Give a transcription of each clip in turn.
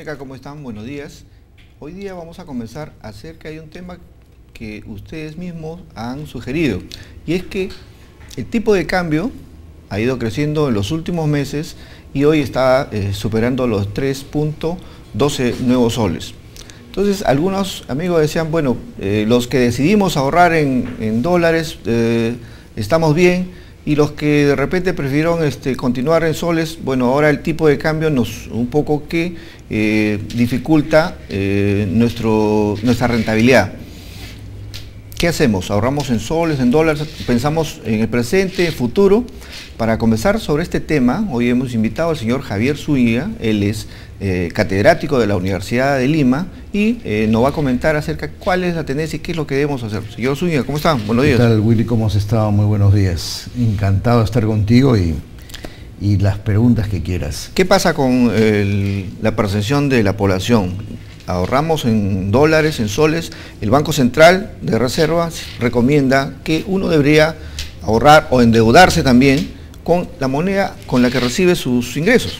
Económica, ¿cómo están? Buenos días. Hoy día vamos a conversar acerca de un tema que ustedes mismos han sugerido, y es que el tipo de cambio ha ido creciendo en los últimos meses y hoy está superando los 3.12 nuevos soles. Entonces algunos amigos decían, bueno, los que decidimos ahorrar en dólares estamos bien, y los que de repente prefirieron continuar en soles, bueno, ahora el tipo de cambio nos un poco que dificulta nuestra rentabilidad. ¿Qué hacemos? ¿Ahorramos en soles, en dólares? ¿Pensamos en el presente, futuro? Para conversar sobre este tema, hoy hemos invitado al señor Javier Zúñiga. Él es catedrático de la Universidad de Lima y nos va a comentar acerca de cuál es la tendencia y qué es lo que debemos hacer. Señor Zúñiga, ¿cómo están? Buenos días. ¿Qué tal, Willy? ¿Cómo has estado? Muy buenos días. Encantado de estar contigo y las preguntas que quieras. ¿Qué pasa con la percepción de la población? Ahorramos en dólares, en soles. El Banco Central de Reservas recomienda que uno debería ahorrar o endeudarse también con la moneda con la que recibe sus ingresos.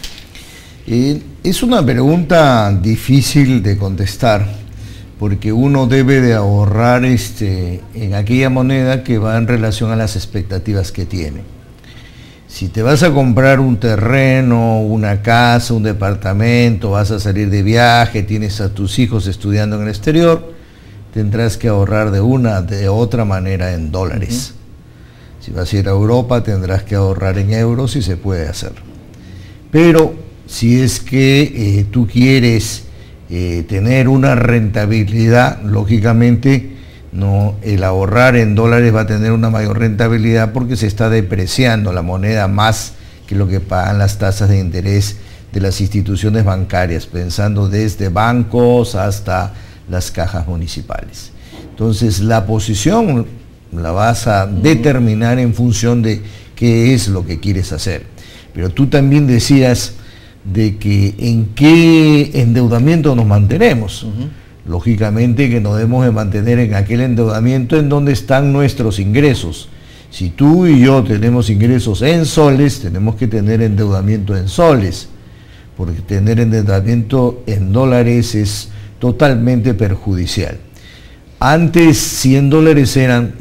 Es una pregunta difícil de contestar, porque uno debe de ahorrar en aquella moneda que va en relación a las expectativas que tiene. Si te vas a comprar un terreno, una casa, un departamento, vas a salir de viaje, tienes a tus hijos estudiando en el exterior, tendrás que ahorrar de otra manera en dólares. Si vas a ir a Europa, tendrás que ahorrar en euros y se puede hacer. Pero si es que tú quieres tener una rentabilidad, lógicamente el ahorrar en dólares va a tener una mayor rentabilidad porque se está depreciando la moneda más que lo que pagan las tasas de interés de las instituciones bancarias, pensando desde bancos hasta las cajas municipales. Entonces la posición la vas a determinar en función de qué es lo que quieres hacer. Pero tú también decías de que en qué endeudamiento nos mantenemos. Lógicamente que nos debemos de mantener en aquel endeudamiento en donde están nuestros ingresos. Si tú y yo tenemos ingresos en soles, tenemos que tener endeudamiento en soles, porque tener endeudamiento en dólares es totalmente perjudicial. Antes 100 dólares eran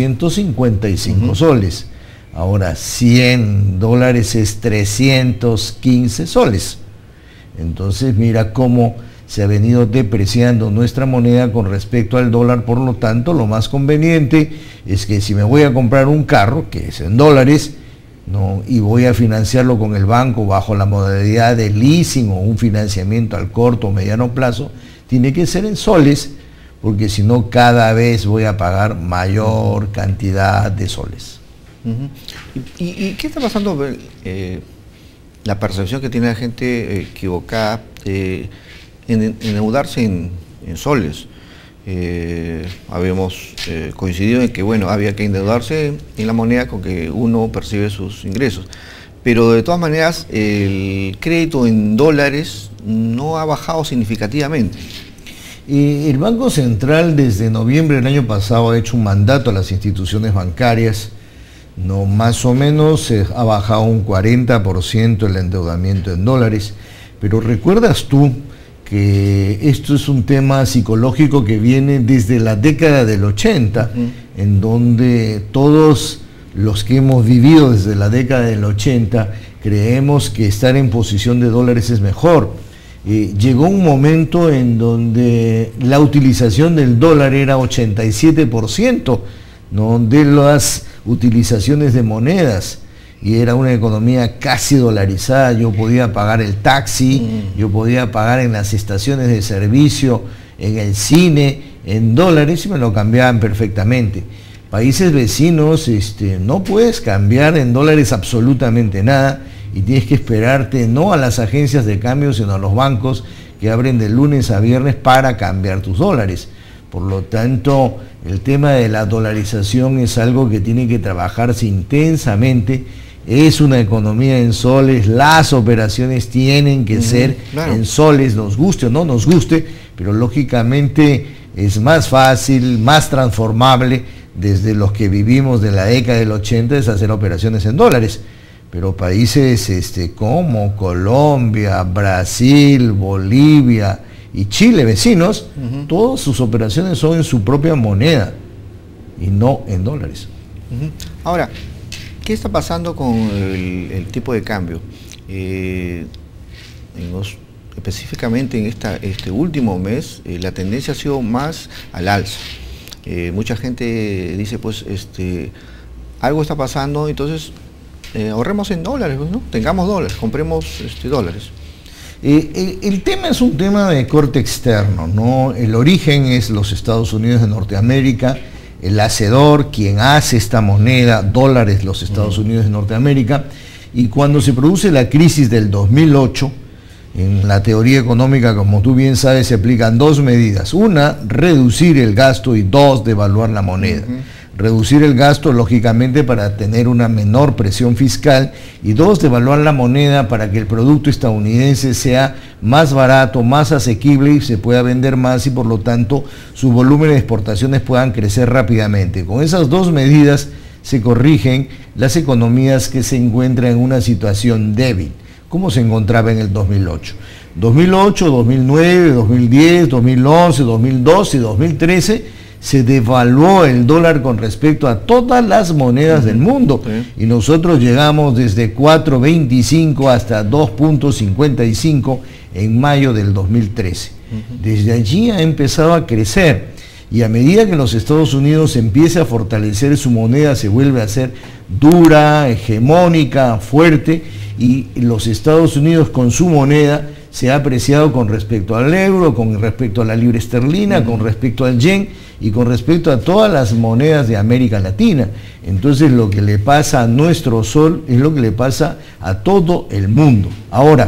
255 soles. Ahora 100 dólares es 315 soles. Entonces mira cómo se ha venido depreciando nuestra moneda con respecto al dólar. Por lo tanto, lo más conveniente es que si me voy a comprar un carro, que es en dólares, y voy a financiarlo con el banco bajo la modalidad de leasing o un financiamiento al corto o mediano plazo, tiene que ser en soles, porque si no cada vez voy a pagar mayor cantidad de soles. ¿Y qué está pasando? La percepción que tiene la gente equivocada en endeudarse en soles. Habíamos coincidido en que, bueno, había que endeudarse en la moneda con que uno percibe sus ingresos, pero de todas maneras el crédito en dólares no ha bajado significativamente. El Banco Central desde noviembre del año pasado ha hecho un mandato a las instituciones bancarias. Más o menos ha bajado un 40% el endeudamiento en dólares, pero ¿recuerdas tú que esto es un tema psicológico que viene desde la década del 80, en donde todos los que hemos vivido desde la década del 80 creemos que estar en posición de dólares es mejor? Llegó un momento en donde la utilización del dólar era 87%, de las utilizaciones de monedas, y era una economía casi dolarizada. Yo podía pagar el taxi, yo podía pagar en las estaciones de servicio, en el cine, en dólares, y me lo cambiaban perfectamente. Países vecinos, no puedes cambiar en dólares absolutamente nada, y tienes que esperarte no a las agencias de cambio, sino a los bancos que abren de lunes a viernes para cambiar tus dólares. Por lo tanto, el tema de la dolarización es algo que tiene que trabajarse intensamente. Es una economía en soles, las operaciones tienen que ser en soles, nos guste o no nos guste, pero lógicamente es más fácil, más transformable. Desde los que vivimos de la década del 80 es hacer operaciones en dólares. pero países como Colombia, Brasil, Bolivia y Chile, vecinos, todas sus operaciones son en su propia moneda y no en dólares. Ahora, ¿qué está pasando con el tipo de cambio? Específicamente en este último mes, la tendencia ha sido más al alza. Mucha gente dice, pues, algo está pasando, entonces ahorremos en dólares, ¿no? Tengamos dólares, compremos dólares. El tema es un tema de corte externo, ¿no? El origen es los Estados Unidos de Norteamérica, el hacedor, quien hace esta moneda, dólares, los Estados Unidos de Norteamérica, y cuando se produce la crisis del 2008, en la teoría económica, como tú bien sabes, se aplican dos medidas. Una, reducir el gasto, y dos, devaluar la moneda. Reducir el gasto, lógicamente, para tener una menor presión fiscal, y dos, devaluar la moneda para que el producto estadounidense sea más barato, más asequible y se pueda vender más, y por lo tanto su volumen de exportaciones puedan crecer rápidamente. Con esas dos medidas se corrigen las economías que se encuentran en una situación débil, como se encontraba en el 2008. 2008, 2009, 2010, 2011, 2012 y 2013 se devaluó el dólar con respecto a todas las monedas del mundo, y nosotros llegamos desde 4.25 hasta 2.55 en mayo del 2013. Desde allí ha empezado a crecer, y a medida que los Estados Unidos empiece a fortalecer su moneda, se vuelve a ser dura, hegemónica, fuerte, y los Estados Unidos con su moneda se ha apreciado con respecto al euro, con respecto a la libra esterlina, con respecto al yen y con respecto a todas las monedas de América Latina. Entonces lo que le pasa a nuestro sol es lo que le pasa a todo el mundo. Ahora,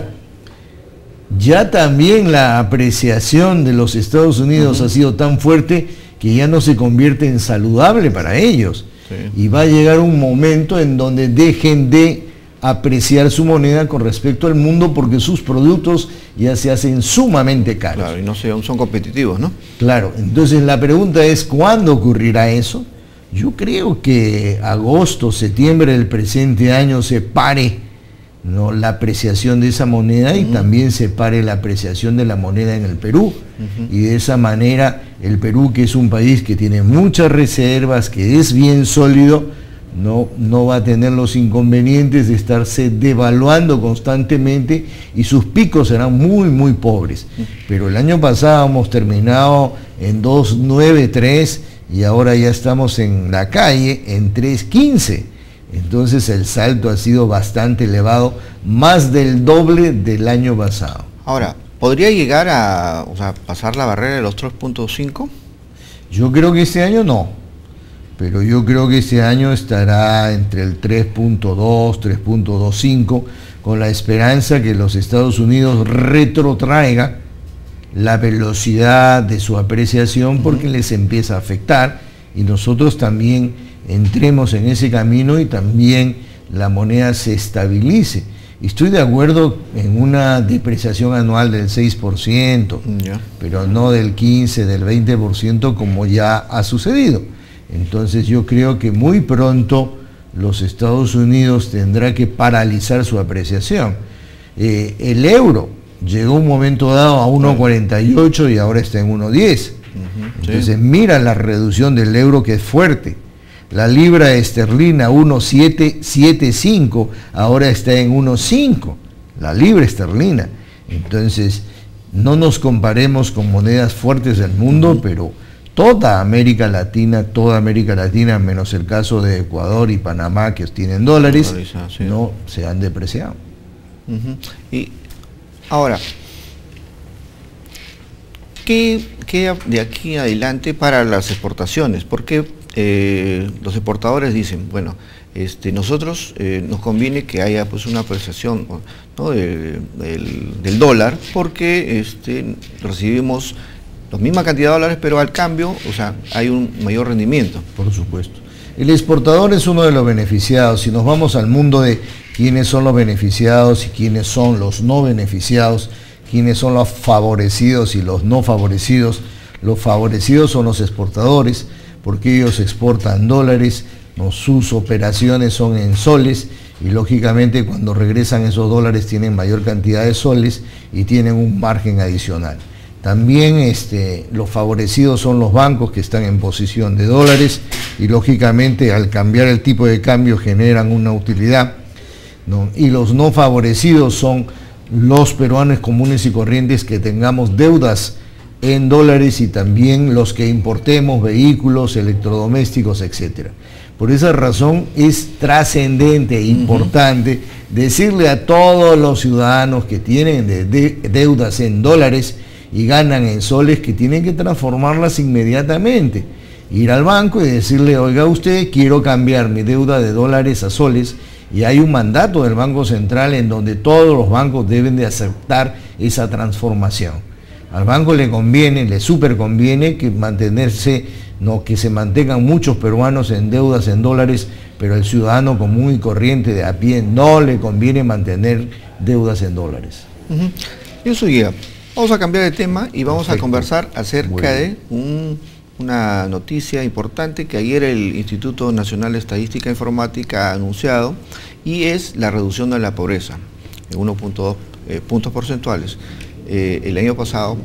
ya también la apreciación de los Estados Unidos ha sido tan fuerte que ya no se convierte en saludable para ellos. Y va a llegar un momento en donde dejen de apreciar su moneda con respecto al mundo, porque sus productos ya se hacen sumamente caros. Claro, y no son competitivos, ¿no? Claro, entonces la pregunta es, ¿cuándo ocurrirá eso? Yo creo que agosto, septiembre del presente año se pare, ¿no?, la apreciación de esa moneda, y también se pare la apreciación de la moneda en el Perú. Y de esa manera el Perú, que es un país que tiene muchas reservas, que es bien sólido, no va a tener los inconvenientes de estarse devaluando constantemente, y sus picos serán muy, muy pobres. Pero el año pasado hemos terminado en 2.93 y ahora ya estamos en la calle en 3.15. Entonces el salto ha sido bastante elevado, más del doble del año pasado. Ahora, ¿podría llegar a pasar la barrera de los 3.5? Yo creo que este año no. Pero yo creo que este año estará entre el 3.2, 3.25, con la esperanza que los Estados Unidos retrotraiga la velocidad de su apreciación, porque les empieza a afectar, y nosotros también entremos en ese camino y también la moneda se estabilice. Estoy de acuerdo en una depreciación anual del 6%, pero no del 15, del 20% como ya ha sucedido. Entonces yo creo que muy pronto los Estados Unidos tendrá que paralizar su apreciación. El euro llegó un momento dado a 1.48 y ahora está en 1.10. Entonces mira la reducción del euro, que es fuerte. La libra esterlina 1.775, ahora está en 1.5, la libra esterlina. Entonces no nos comparemos con monedas fuertes del mundo, pero toda América Latina, menos el caso de Ecuador y Panamá, que tienen dólares, no se han depreciado. Y ahora, ¿qué queda de aquí adelante para las exportaciones? Porque los exportadores dicen, bueno, nosotros nos conviene que haya pues una apreciación, ¿no?, del dólar, porque recibimos la misma cantidad de dólares, pero al cambio, hay un mayor rendimiento. Por supuesto. El exportador es uno de los beneficiados. Si nos vamos al mundo de quiénes son los beneficiados y quiénes son los no beneficiados, quiénes son los favorecidos y los no favorecidos son los exportadores, porque ellos exportan dólares, sus operaciones son en soles, y lógicamente cuando regresan esos dólares tienen mayor cantidad de soles y tienen un margen adicional. También los favorecidos son los bancos que están en posición de dólares y lógicamente al cambiar el tipo de cambio generan una utilidad, ¿no? Y los no favorecidos son los peruanos comunes y corrientes que tengamos deudas en dólares y también los que importemos vehículos, electrodomésticos, etc. Por esa razón es trascendente e importante decirle a todos los ciudadanos que tienen deudas en dólares y ganan en soles que tienen que transformarlas inmediatamente. Ir al banco y decirle, oiga usted, quiero cambiar mi deuda de dólares a soles, y hay un mandato del Banco Central en donde todos los bancos deben de aceptar esa transformación. Al banco le conviene, le súper conviene que que se mantengan muchos peruanos en deudas en dólares, pero al ciudadano común y corriente de a pie no le conviene mantener deudas en dólares. Yo soy guía. Vamos a cambiar de tema y vamos a conversar acerca de una noticia importante que ayer el Instituto Nacional de Estadística e Informática ha anunciado, y es la reducción de la pobreza en 1.2 puntos porcentuales. El año pasado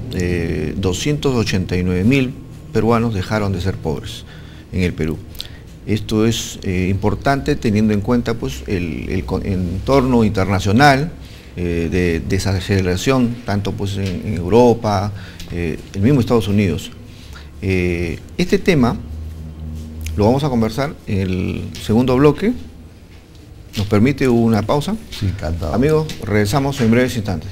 289.000 peruanos dejaron de ser pobres en el Perú. Esto es importante teniendo en cuenta pues, el entorno internacional de desaceleración, tanto pues, en Europa, el mismo Estados Unidos. Este tema lo vamos a conversar en el segundo bloque. ¿Nos permite una pausa? Sí, encantado. Amigos, regresamos en breves instantes.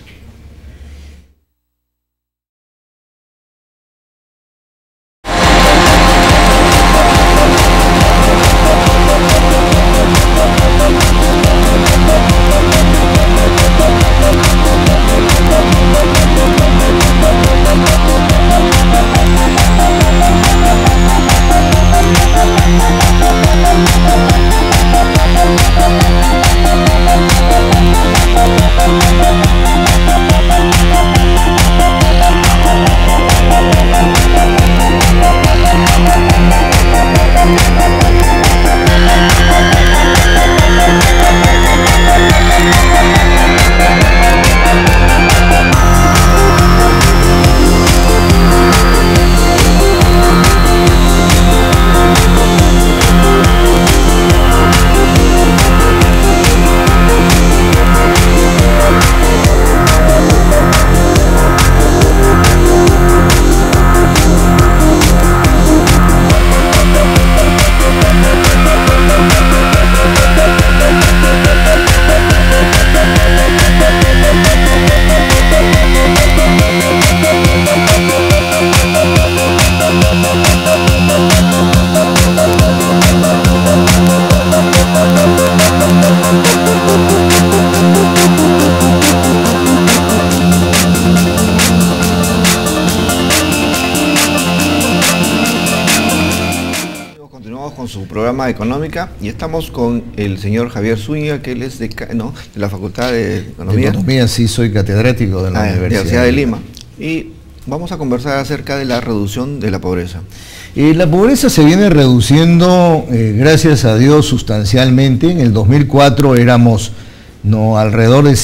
Económica, y estamos con el señor Javier Zúñiga, que él es de la Facultad de Economía. De Economía, sí, soy catedrático de la Universidad de Lima. Y vamos a conversar acerca de la reducción de la pobreza. La pobreza se viene reduciendo, gracias a Dios, sustancialmente. En el 2004 éramos alrededor del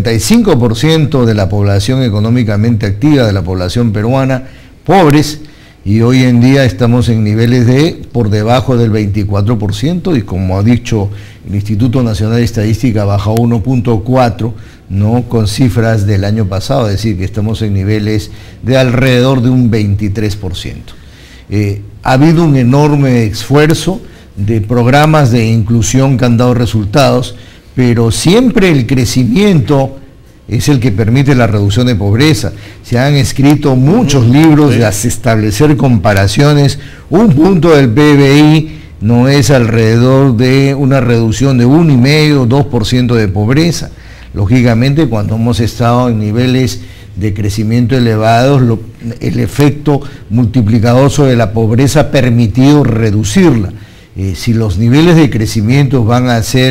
55% de la población económicamente activa, de la población peruana, pobres, y hoy en día estamos en niveles de por debajo del 24%, y como ha dicho el Instituto Nacional de Estadística, baja 1.4, con cifras del año pasado, es decir, que estamos en niveles de alrededor de un 23%. Ha habido un enorme esfuerzo de programas de inclusión que han dado resultados, pero siempre el crecimiento es el que permite la reducción de pobreza. Se han escrito muchos libros de establecer comparaciones. Un punto del PBI no es alrededor de una reducción de 1,5, 2% de pobreza. Lógicamente, cuando hemos estado en niveles de crecimiento elevados, el efecto multiplicador sobre la pobreza ha permitido reducirla. Si los niveles de crecimiento van a ser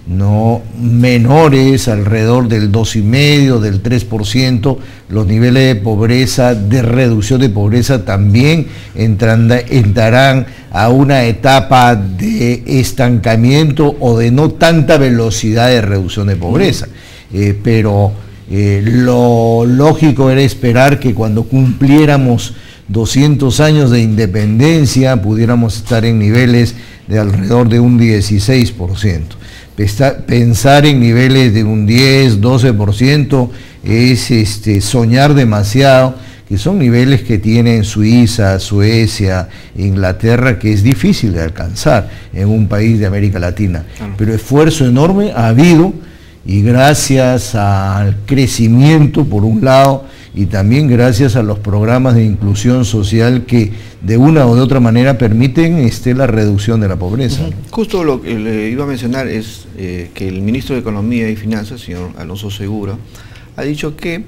no menores, alrededor del 2,5%, del 3%, los niveles de pobreza, de reducción de pobreza, también entrarán a una etapa de estancamiento o de no tanta velocidad de reducción de pobreza. Pero lo lógico era esperar que cuando cumpliéramos 200 años de independencia pudiéramos estar en niveles de alrededor de un 16%. Pensar en niveles de un 10, 12% es soñar demasiado, que son niveles que tienen Suiza, Suecia, Inglaterra, que es difícil de alcanzar en un país de América Latina. Pero esfuerzo enorme ha habido, y gracias al crecimiento por un lado, y también gracias a los programas de inclusión social que de una o de otra manera permiten la reducción de la pobreza. Justo lo que le iba a mencionar es que el ministro de Economía y Finanzas, señor Alonso Segura, ha dicho que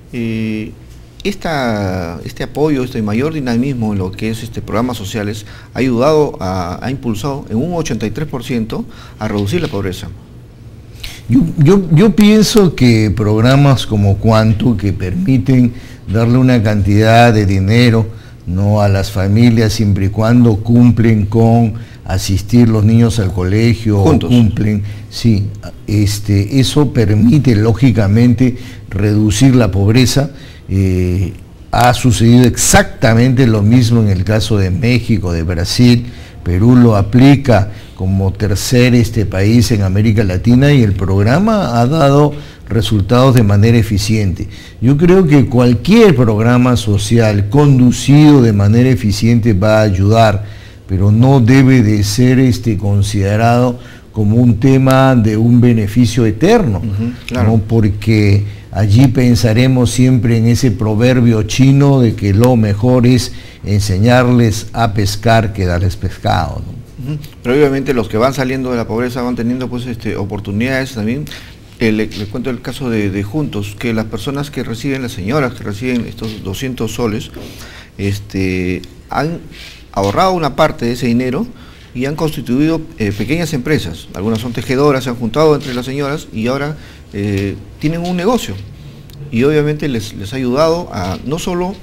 este apoyo, este mayor dinamismo en lo que es programas sociales ha ayudado, ha impulsado en un 83% a reducir la pobreza. Yo pienso que programas como Cuanto, que permiten darle una cantidad de dinero, ¿no?, a las familias siempre y cuando cumplen con asistir los niños al colegio, juntos, o cumplen, sí, eso permite lógicamente reducir la pobreza. Ha sucedido exactamente lo mismo en el caso de México, de Brasil. Perú lo aplica como tercer país en América Latina, y el programa ha dado resultados de manera eficiente. Yo creo que cualquier programa social conducido de manera eficiente va a ayudar, pero no debe de ser considerado como un tema de un beneficio eterno, claro, ¿no? Porque allí pensaremos siempre en ese proverbio chino de que lo mejor es enseñarles a pescar que darles pescado, ¿no? Pero obviamente los que van saliendo de la pobreza van teniendo pues oportunidades también. Le cuento el caso de Juntos, que las personas que reciben, las señoras que reciben estos 200 soles, han ahorrado una parte de ese dinero y han constituido pequeñas empresas. Algunas son tejedoras, se han juntado entre las señoras y ahora tienen un negocio. Y obviamente les ha ayudado a no solo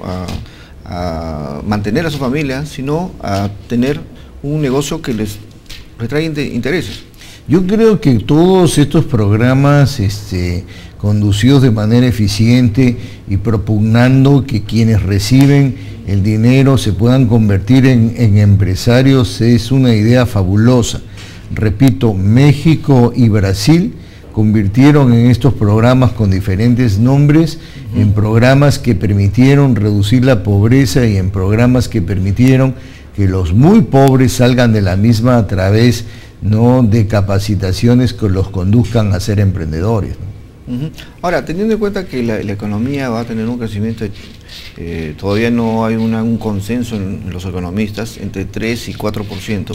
a mantener a su familia, sino a tener un negocio que les retrae intereses. Yo creo que todos estos programas conducidos de manera eficiente y propugnando que quienes reciben el dinero se puedan convertir en empresarios es una idea fabulosa. Repito, México y Brasil convirtieron en estos programas con diferentes nombres, en programas que permitieron reducir la pobreza y en programas que permitieron que los muy pobres salgan de la misma a través, ¿no?, de capacitaciones que los conduzcan a ser emprendedores, ¿no? Ahora, teniendo en cuenta que la economía va a tener un crecimiento, todavía no hay un consenso en los economistas, entre 3 y 4%,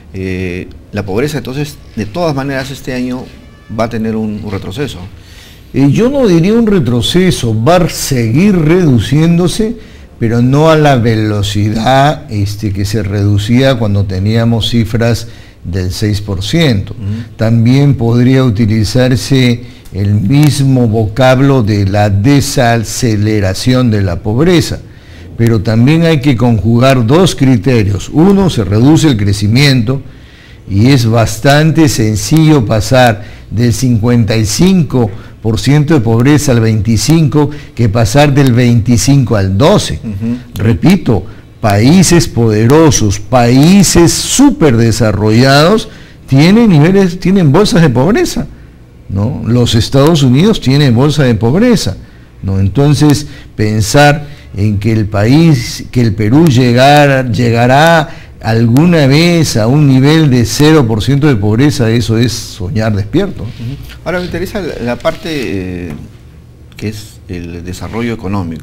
la pobreza entonces, de todas maneras, este año va a tener un retroceso. Yo no diría un retroceso, va a seguir reduciéndose, pero no a la velocidad que se reducía cuando teníamos cifras del 6%. También podría utilizarse el mismo vocablo de la desaceleración de la pobreza, pero también hay que conjugar dos criterios. Uno, se reduce el crecimiento y es bastante sencillo pasar del 55% de pobreza al 25% que pasar del 25% al 12%. Repito, países poderosos, países súper desarrollados tienen bolsas de pobreza, ¿no? Los Estados Unidos tienen bolsa de pobreza, ¿no? Entonces, pensar en que el Perú llegará alguna vez a un nivel de 0% de pobreza, eso es soñar despierto. Ahora me interesa la parte que es el desarrollo económico.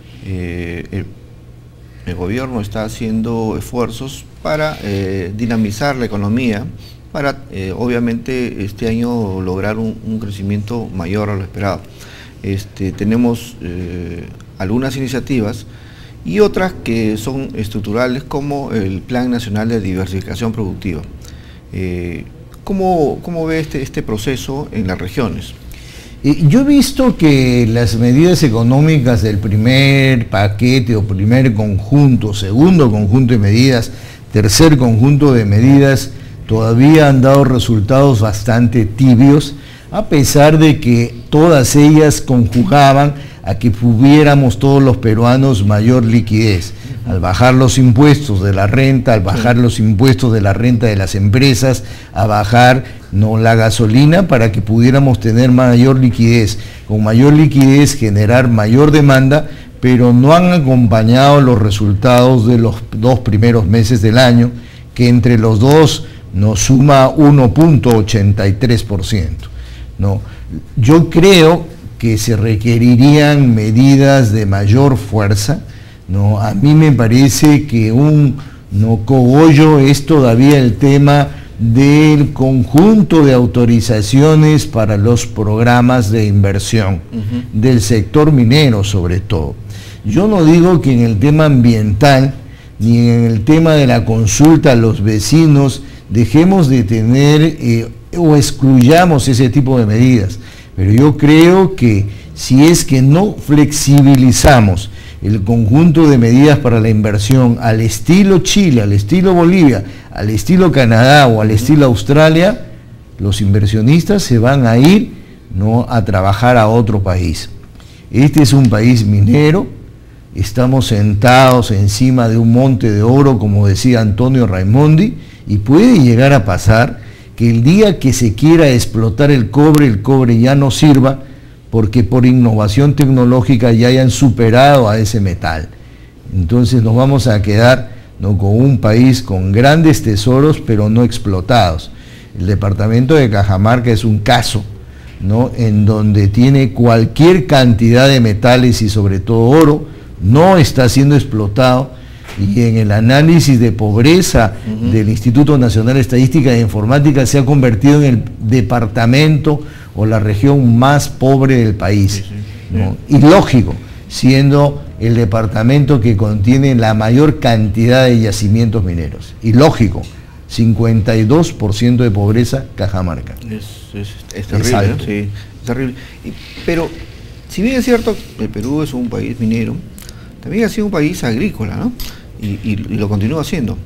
El gobierno está haciendo esfuerzos para dinamizar la economía, para obviamente este año lograr un crecimiento mayor a lo esperado. Tenemos algunas iniciativas y otras que son estructurales, como el Plan Nacional de Diversificación Productiva. ¿Cómo ve este proceso en las regiones? Yo he visto que las medidas económicas del primer paquete o primer conjunto, segundo conjunto de medidas, tercer conjunto de medidas, todavía han dado resultados bastante tibios, a pesar de que todas ellas conjugaban a que tuviéramos todos los peruanos mayor liquidez. Al bajar los impuestos de la renta, al bajar los impuestos de la renta de las empresas, a bajar la gasolina para que pudiéramos tener mayor liquidez. Con mayor liquidez generar mayor demanda, pero no han acompañado los resultados de los 2 primeros meses del año, que entre los dos nos suma 1.83%. ¿no? Yo creo que se requerirían medidas de mayor fuerza. ¿no? A mí me parece que un cogollo es todavía el tema del conjunto de autorizaciones para los programas de inversión, del sector minero sobre todo. Yo no digo que en el tema ambiental, ni en el tema de la consulta a los vecinos, dejemos de tener o excluyamos ese tipo de medidas, pero yo creo que si es que no flexibilizamos el conjunto de medidas para la inversión al estilo Chile, al estilo Bolivia, al estilo Canadá o al estilo Australia, los inversionistas se van a ir a trabajar a otro país. Este es un país minero, estamos sentados encima de un monte de oro, como decía Antonio Raimondi, y puede llegar a pasar que el día que se quiera explotar el cobre ya no sirva, porque por innovación tecnológica ya hayan superado a ese metal. Entonces nos vamos a quedar con un país con grandes tesoros, pero no explotados. El departamento de Cajamarca es un caso, en donde tiene cualquier cantidad de metales y sobre todo oro, no está siendo explotado, y en el análisis de pobreza del Instituto Nacional de Estadística e Informática se ha convertido en el departamento o la región más pobre del país. Y lógico, siendo el departamento que contiene la mayor cantidad de yacimientos mineros. Y lógico, 52% de pobreza, Cajamarca. Es terrible, ¿no? Sí, es terrible. Pero, si bien es cierto, el Perú es un país minero, también ha sido un país agrícola, ¿no? Y lo continúa siendo.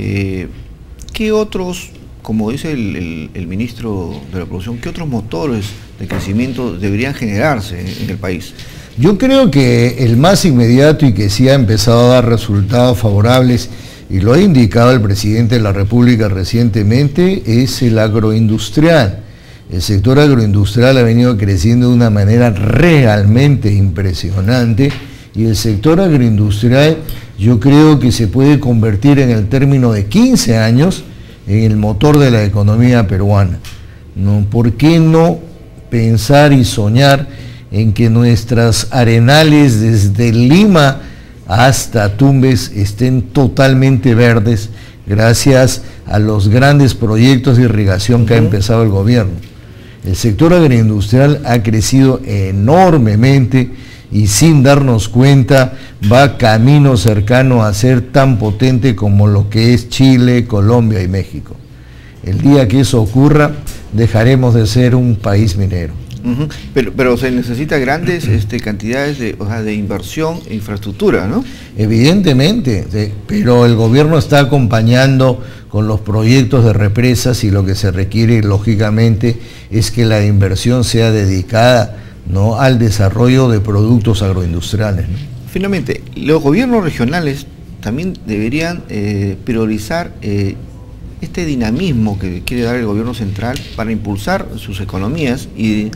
¿Qué otros, como dice el ministro de la Producción, qué otros motores de crecimiento deberían generarse en el país? Yo creo que el más inmediato y que sí ha empezado a dar resultados favorables, y lo ha indicado el presidente de la República recientemente, es el agroindustrial. El sector agroindustrial ha venido creciendo de una manera realmente impresionante, y el sector agroindustrial yo creo que se puede convertir en el término de 15 años en el motor de la economía peruana. ¿Por qué no pensar y soñar en que nuestras arenales desde Lima hasta Tumbes estén totalmente verdes gracias a los grandes proyectos de irrigación que ha empezado el gobierno? El sector agroindustrial ha crecido enormemente y sin darnos cuenta va camino cercano a ser tan potente como lo que es Chile, Colombia y México. El día que eso ocurra, dejaremos de ser un país minero. Pero se necesita grandes cantidades de inversión e infraestructura, ¿no? Evidentemente, pero el gobierno está acompañando con los proyectos de represas, y lo que se requiere, lógicamente, es que la inversión sea dedicada al desarrollo de productos agroindustriales. Finalmente, los gobiernos regionales también deberían priorizar este dinamismo que quiere dar el gobierno central para impulsar sus economías y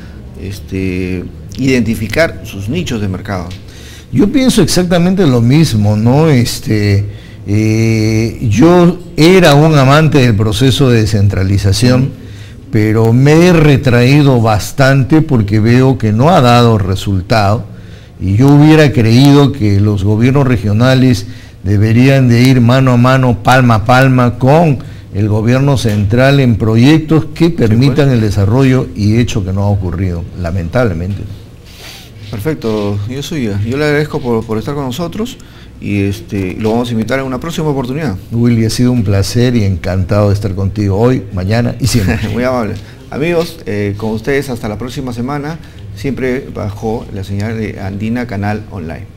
identificar sus nichos de mercado. Yo pienso exactamente lo mismo, yo era un amante del proceso de descentralización, pero me he retraído bastante porque veo que no ha dado resultado, y yo hubiera creído que los gobiernos regionales deberían de ir mano a mano, palma a palma con el gobierno central en proyectos que permitan el desarrollo, y hecho que no ha ocurrido, lamentablemente. Perfecto, yo le agradezco por estar con nosotros. y lo vamos a invitar en una próxima oportunidad. Willy, ha sido un placer y encantado de estar contigo hoy, mañana y siempre. Muy amable. Amigos, con ustedes hasta la próxima semana, siempre bajo la señal de Andina Canal Online.